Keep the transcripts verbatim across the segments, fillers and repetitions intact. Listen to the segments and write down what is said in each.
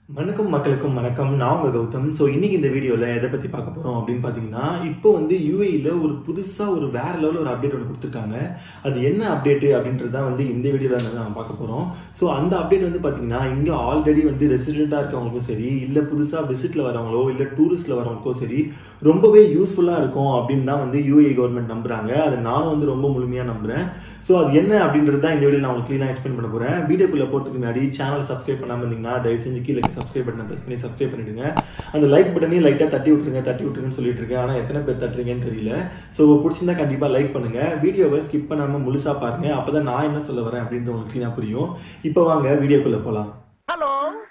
வணக்கம் மக்களுக்கும் வணக்கம். நான் உங்க கௌதம். ஸோ இன்னைக்கு இந்த வீடியோவில் எதை பற்றி பார்க்க போகிறோம் அப்படின்னு பார்த்தீங்கன்னா, இப்போ வந்து யூஏஇல ஒரு புதுசாக ஒரு வேற லெவலில் ஒரு அப்டேட் ஒன்று கொடுத்துருக்காங்க. அது என்ன அப்டேட்டு அப்படின்றது தான் வந்து இந்த வீடியோவில் நம்ம பார்க்க போகிறோம். ஸோ அந்த அப்டேட் வந்து பார்த்தீங்கன்னா, இங்கே ஆல்ரெடி வந்து ரெசிடெண்ட்டாக இருக்கவங்களுக்கும் சரி, இல்லை புதுசாக விசிட்டில் வரவங்களோ இல்லை டூரிஸ்ட்டில் வரவங்களுக்கோ சரி, ரொம்பவே யூஸ்ஃபுல்லாக இருக்கும் அப்படின்னு தான் வந்து யூஏஇ கவர்மெண்ட் நம்புறாங்க. அதை நானும் வந்து ரொம்ப முழுமையாக நம்புகிறேன். ஸோ அது என்ன அப்படின்றது தான் இந்த வீடியோ நான் உங்களுக்கு க்ளீனாக எக்ஸ்பிளைன் பண்ண போகிறேன். வீடியோக்குள்ளே போகிறதுக்கு முன்னாடி சேனல் சப்ஸ்கிரைப் பண்ணாமல் இருந்தீங்கன்னா தயவு செஞ்சு கீழே சப்ஸ்கிரைப் பட்டனை ப்ரெஸ் பண்ணி சப்ஸ்கிரைப் பண்ணிடுங்க. அந்த லைக் பட்டனையும் லைட்டாக தட்டி விட்டுருங்க தட்டி விட்டுருங்கன்னு சொல்லிட்டு இருக்கேன். ஆனால் எத்தனை பேர் தட்டுறீங்கன்னு தெரியல. ஸோ பிடிச்சிருந்தா கண்டிப்பாக லைக் பண்ணுங்க. வீடியோவை ஸ்கிப் பண்ணாமல் முழுசாக பாருங்க. அப்பதான் நான் என்ன சொல்ல வரேன் அப்படின்றது உங்களுக்கு க்ளீனாக புரியும். இப்போ வாங்க வீடியோக்குள்ளே போகலாம். ஹலோ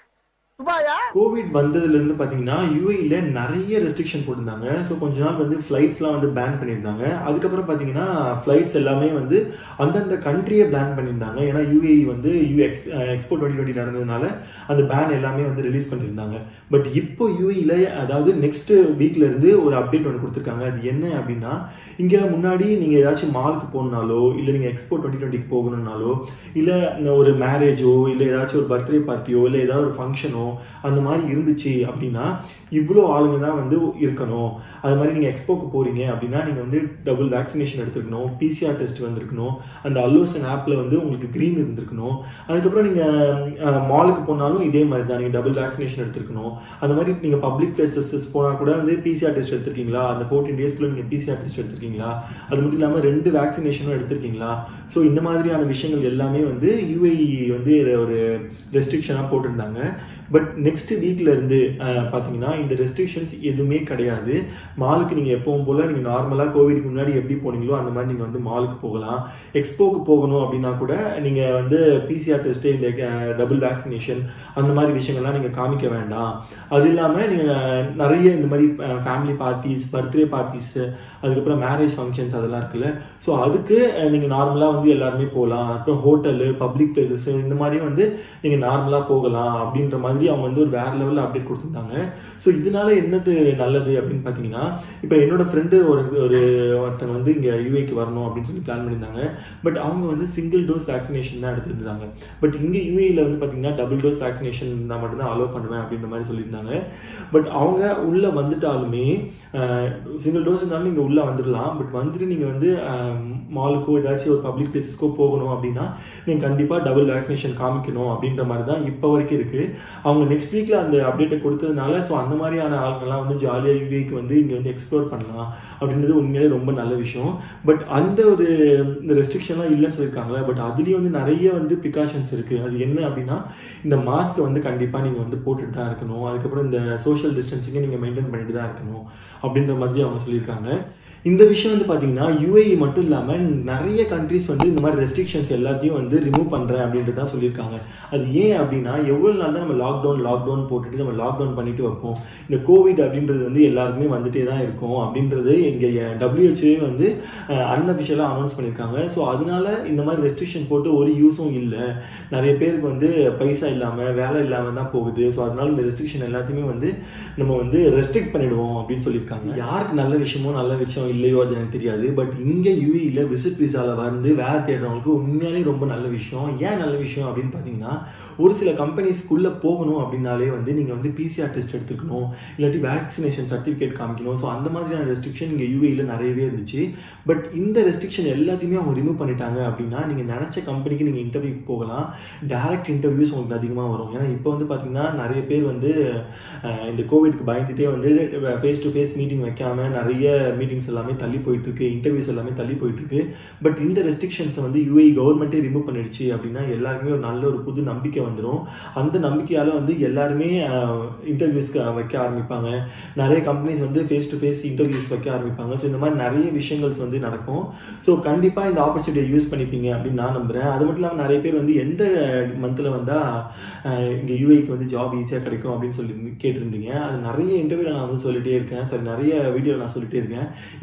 கோவிட் வந்ததுல இருந்து பாத்தீங்கன்னா யூஏஇல நிறைய ரெஸ்ட்ரிக்ஷன் போட்டிருந்தாங்க. ஸோ கொஞ்ச நாள் வந்து ஃபிளைட்ஸ்லாம் வந்து பேன் பண்ணியிருந்தாங்க. அதுக்கப்புறம் பாத்தீங்கன்னா ஃபிளைட்ஸ் எல்லாமே வந்து அந்தந்த கண்ட்ரியை பேன் பண்ணியிருந்தாங்க. ஏன்னா யூஏஇ வந்து you ex expo twenty twenty நடந்ததுனால அந்த பேன் எல்லாமே வந்து ரிலீஸ் பண்ணியிருந்தாங்க. பட் இப்போ யூஏஇல அதாவது நெக்ஸ்ட் வீக்ல இருந்து ஒரு அப்டேட் ஒன்று கொடுத்துருக்காங்க. அது என்ன அப்படின்னா, இங்க முன்னாடி நீங்க ஏதாச்சும் மாலுக்கு போகணுனாலோ இல்லை நீங்க எக்ஸ்போ டுவெண்ட்டி டுவெண்ட்டிக்கு போகணும்னாலோ இல்லை ஒரு மேரேஜோ இல்லை ஏதாச்சும் ஒரு பர்த்டே பார்ட்டியோ இல்லை ஏதாவது ஒரு ஃபங்க்ஷனோ அந்த மாதிரி இருந்துச்சு அப்படின்னா இவ்வளோ ஆளுங்க தான் வந்து இருக்கணும். அது மாதிரி நீங்கள் எக்ஸ்போக்கு போறீங்க அப்படின்னா நீங்கள் வந்து டபுள் வேக்சினேஷன் எடுத்துருக்கணும், பிசிஆர் டெஸ்ட் வந்திருக்கணும், அந்த அல்லோசன் ஆப்பில் வந்து உங்களுக்கு க்ரீன் இருந்திருக்கணும். அதுக்கப்புறம் நீங்கள் மாலுக்கு போனாலும் இதே மாதிரி தான், நீங்கள் டபுள் வேக்சினேஷன் எடுத்துருக்கணும். அந்த மாதிரி நீங்கள் பப்ளிக் பிளேசஸ் போனால் கூட வந்து பிசிஆர் டெஸ்ட் எடுத்திருக்கீங்களா, அந்த ஃபோர்டீன் டேஸ்க்குள்ள நீங்கள் பிசிஆர் டெஸ்ட் எடுத்திருக்கீங்களா, அது மட்டும் இல்லாமல் ரெண்டு வேக்சினேஷனும் எடுத்திருக்கீங்களா. ஸோ இந்த மாதிரியான விஷயங்கள் எல்லாமே வந்து யூஏஇ வந்து ஒரு ரெஸ்ட்ரிக்ஷனாக போட்டிருந்தாங்க. பட் நெக்ஸ்ட் வீக்ல இருந்து பார்த்தீங்கன்னா இந்த ரெஸ்ட்ரிக்ஷன்ஸ் எதுவுமே கிடையாது. மாலுக்கு நீங்கள் எப்பவும் போல நீங்கள் நார்மலாக கோவிட்க்கு முன்னாடி எப்படி போனீங்களோ அந்த மாதிரி நீங்கள் வந்து மாலுக்கு போகலாம். எக்ஸ்போக்கு போகணும் அப்படின்னா கூட நீங்கள் வந்து பிசிஆர் டெஸ்ட் இந்த டபுள் வேக்சினேஷன் அந்த மாதிரி விஷயங்கள்லாம் நீங்கள் காமிக்க வேண்டாம். அது இல்லாமல் நீங்கள் நிறைய இந்த மாதிரி ஃபேமிலி பார்ட்டிஸ், பர்த்டே பார்ட்டிஸ், அதுக்கப்புறம் மேரேஜ் ஃபங்க்ஷன்ஸ் அதெல்லாம் இருக்குல்ல, ஸோ அதுக்கு நீங்கள் நார்மலாக வந்து எல்லாருமே போகலாம். அப்புறம் ஹோட்டலு, பப்ளிக் பிளேசஸ் இந்த மாதிரி வந்து நீங்கள் நார்மலாக போகலாம் அப்படின்ற மாதிரி அவங்க வந்து ஒரு வேற லெவலில் அப்டேட் கொடுத்துருந்தாங்க. ஸோ இதனால என்னது நல்லது அப்படின்னு பார்த்தீங்கன்னா, இப்போ என்னோட ஃப்ரெண்டு ஒரு ஒரு ஒருத்தங்க வந்து இங்கே யூஏக்கு வரணும் அப்படின்னு சொல்லி பிளான் பண்ணியிருந்தாங்க. பட் அவங்க வந்து சிங்கிள் டோஸ் வேக்சினேஷன் தான் எடுத்துருந்தாங்க. பட் இங்கே யூஏயில் வந்து பார்த்தீங்கன்னா டபுள் டோஸ் வேக்சினேஷன் நான் மட்டும்தான் அலோவ் பண்ணுவேன் அப்படின்ற மாதிரி சொல்லியிருந்தாங்க. பட் அவங்க உள்ளே வந்துட்டாலுமே சிங்கிள் டோஸ் இருந்தாலும் நீங்கள் உள்ளே வந்துடலாம். பட் வந்துட்டு நீங்கள் வந்து மாலுக்கோ ஏதாச்சும் ஒரு பப்ளிக் பிளேசஸ்க்கோ போகணும் அப்படின்னா நீங்கள் கண்டிப்பாக டபுள் வேக்சினேஷன் காமிக்கணும் அப்படின்ற மாதிரி தான் இப்போ வரைக்கும் இருக்குது. அவங்க நெக்ஸ்ட் வீக்ல அந்த அப்டேட்டை கொடுத்ததுனால ஸோ அந்த மாதிரியான ஆளுங்கள்லாம் வந்து ஜாலியாக யூஏக்கு வந்து இங்கே வந்து எக்ஸ்ப்ளோர் பண்ணலாம் அப்படின்றது உண்மையிலே ரொம்ப நல்ல விஷயம். பட் அந்த ஒரு இந்த ரெஸ்ட்ரிக்ஷன்லாம் இல்லைன்னு சொல்லியிருக்காங்களே, பட் அதுலேயும் வந்து நிறைய வந்து ப்ரிகாஷன்ஸ் இருக்குது. அது என்ன அப்படின்னா, இந்த மாஸ்க்கை வந்து கண்டிப்பாக நீங்கள் வந்து போட்டுட்டு தான் இருக்கணும். அதுக்கப்புறம் இந்த சோஷியல் டிஸ்டன்சிங்கை நீங்கள் மெயின்டைன் பண்ணிட்டு தான் இருக்கணும் அப்படின்ற மாதிரி அவங்க சொல்லியிருக்காங்க. இந்த விஷயம் வந்து பார்த்தீங்கன்னா யூஏஇ மட்டும் இல்லாமல் நிறைய கண்ட்ரிஸ் வந்து இந்த மாதிரி ரெஸ்ட்ரிக்ஷன்ஸ் எல்லாத்தையும் வந்து ரிமூவ் பண்ணுறேன் அப்படின்ட்டு தான் சொல்லியிருக்காங்க. அது ஏன் அப்படின்னா, எவ்வளோ நாள் தான் நம்ம லாக்டவுன் லாக்டவுன் போட்டுட்டு நம்ம லாக்டவுன் பண்ணிட்டு வைப்போம். இந்த கோவிட் அப்படின்றது வந்து எல்லாருக்குமே வந்துட்டே தான் இருக்கும் அப்படின்றது எங்கள் டபிள்யூஹெச்ஓ வந்து அன்அஃபிஷியலாக அனௌன்ஸ் பண்ணியிருக்காங்க. ஸோ அதனால இந்த மாதிரி ரெஸ்ட்ரிக்ஷன் போட்டு ஒரு யூஸும் இல்லை. நிறைய பேருக்கு வந்து பைசா இல்லாமல் வேலை இல்லாமல் தான் போகுது. ஸோ அதனால இந்த ரெஸ்ட்ரிக்ஷன் எல்லாத்தையுமே வந்து நம்ம வந்து ரெஸ்ட்ரிக்ட் பண்ணிடுவோம் அப்படின்னு சொல்லியிருக்காங்க. யாருக்கு நல்ல விஷயமோ நல்ல விஷயம் இல்லையோ அது எனக்கு தெரியாது. பட் இங்கே யூஏஇல விசிட் விசாவில் வந்து வேலை தேடுறவங்களுக்கு உண்மையாலே ரொம்ப நல்ல விஷயம். ஏன் நல்ல விஷயம் அப்படின்னு பார்த்தீங்கன்னா, ஒரு சில கம்பெனிஸ்க்குள்ளே போகணும் அப்படின்னாலே வந்து நீங்கள் வந்து பிசிஆர் டெஸ்ட் எடுத்துக்கணும், இல்லாட்டி வேக்சினேஷன் சர்டிஃபிகேட் காமிக்கணும். ஸோ அந்த மாதிரியான ரெஸ்ட்ரிக்ஷன் இங்கே யூஏஇல நிறையவே இருந்துச்சு. பட் இந்த ரெஸ்ட்ரிக்ஷன் எல்லாத்தையுமே அவங்க ரிமூவ் பண்ணிட்டாங்க அப்படின்னா நீங்கள் நினச்ச கம்பெனிக்கு நீங்கள் இன்டர்வியூக்கு போகலாம். டைரக்ட் இன்டர்வியூஸ் உங்களுக்கு அதிகமாக வரும். ஏன்னா இப்போ வந்து பார்த்தீங்கன்னா நிறைய பேர் வந்து இந்த கோவிட்க்கு பயந்துட்டே வந்து ஃபேஸ் டு ஃபேஸ் மீட்டிங் வைக்காம நிறைய மீட்டிங்ஸ் எல்லாமே தள்ளி போயிட்டு இருக்கு, இன்டர்வியூஸ் எல்லாமே தள்ளி போயிட்டு இருக்கு. பட் இந்த ரெஸ்ட்ரிக்ஷன்ஸை வந்து யூஏஇ கவர்மெண்ட்டே ரிமூவ் பண்ணிடுச்சு அப்படின்னா எல்லாருக்குமே ஒரு நல்ல ஒரு புது நம்பிக்கை வந்துடும். அந்த நம்பிக்கையால வந்து எல்லாருமே இன்டர்வியூஸ்க்கு வைக்க ஆரம்பிப்பாங்க. நிறைய கம்பெனிஸ் வந்து ஃபேஸ் டு ஃபேஸ் இன்டர்வியூஸ் வைக்க ஆரம்பிப்பாங்க. ஸோ இந்த மாதிரி நிறைய விஷயங்கள் வந்து நடக்கும். ஸோ கண்டிப்பாக இந்த ஆப்பர்ச்சுனிட்டியை யூஸ் பண்ணிப்பீங்க அப்படின்னு நான் நம்புறேன். அது மட்டும் இல்லாமல் நிறைய பேர் வந்து எந்த மந்த்தில் வந்தால் இங்கே யூஏஇக்கு வந்து ஜாப் ஈஸியாக கிடைக்கும் அப்படின்னு சொல்லி கேட்டிருந்தீங்க. அது நிறைய இன்டர்வியூவில் நான் வந்து சொல்லிட்டே இருக்கேன், சரி நிறைய வீடியோ நான் சொல்லிட்டே இருக்கேன்.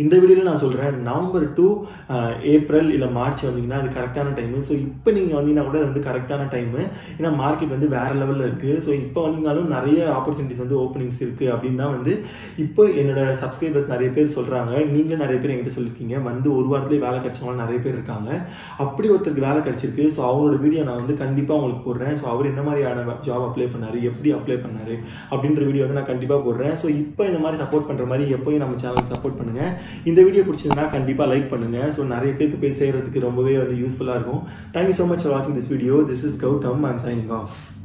இந்த வீடியோவில் நான் சொல்கிறேன் நவம்பர் டு ஏப்ரல் இல்லை மார்ச் வந்தீங்கன்னா அது கரெக்டான டைமு. ஸோ இப்போ நீங்கள் வந்தீங்கன்னா கூட அது வந்து கரெக்டான டைமு. ஏன்னா மார்க்கெட் வந்து வேறு லெவலில் இருக்குது. ஸோ இப்போ வந்தீங்கனாலும் நிறைய ஆப்பர்ச்சுனிட்டிஸ் வந்து ஓப்பனிங்ஸ் இருக்குது அப்படின்னு தான் வந்து இப்போ என்னோட சப்ஸ்கிரைபர்ஸ் நிறைய பேர் சொல்கிறாங்க. நீங்கள் நிறைய பேர் என்கிட்ட சொல்லியிருக்கீங்க வந்து ஒரு வாரத்துலேயே வேலை கிடைச்சவங்க நிறைய பேர் இருக்காங்க. அப்படி ஒருத்தருக்கு வேலை கிடைச்சிருக்கு. ஸோ அவங்களோட வீடியோ நான் வந்து கண்டிப்பாக உங்களுக்கு போடுறேன். ஸோ அவர் என்ன மாதிரியான ஜாப் அப்ளை பண்ணார், எப்படி அப்ளை பண்ணார் அப்படின்ற வீடியோ வந்து நான் கண்டிப்பாக போடுறேன். ஸோ இப்போ இந்த மாதிரி சப்போர்ட் பண்ணுற மாதிரி எப்போயும் நம்ம சேனலுக்கு சப்போர்ட் பண்ணுங்கள். இந்த வீடியோ பிடிச்சதுன்னா கண்டிப்பாக லைக் பண்ணுங்கள். ஸோ நிறைய பேருக்கு போய் சேர்கிறதுக்கு ரொம்பவே வந்து யூஸ்ஃபுல்லாக இருக்கும். தேங்க்யூ ஸோ மச் ஃபார் வாட்சிங் this video. This is Gautham. I am signing of.